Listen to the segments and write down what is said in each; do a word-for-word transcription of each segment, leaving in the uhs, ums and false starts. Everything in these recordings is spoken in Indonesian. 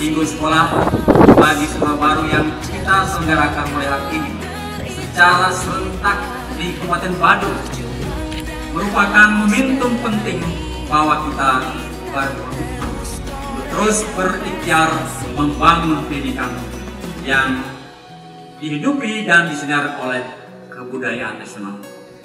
Minggu Sekolah bagi Sekolah Baru yang kita selenggarakan mulai hari ini secara serentak di Kabupaten Badung merupakan momentum penting bahwa kita berkomitmen terus berikhtiar membangun pendidikan yang dihidupi dan disinari oleh kebudayaan nasional.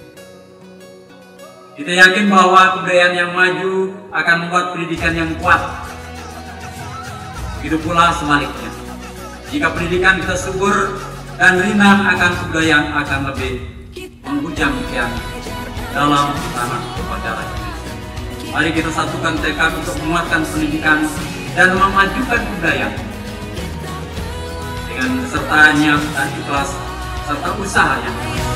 Kita yakin bahwa kebudayaan yang maju akan membuat pendidikan yang kuat. Begitu pula sebaliknya. Jika pendidikan kita subur dan ringan akan kebudayaan akan lebih menghujam yang dalam tanah upacara Indonesia. Mari kita satukan tekad untuk menguatkan pendidikan dan memajukan kebudayaan dengan kesertaannya dan ikhlas serta usahanya.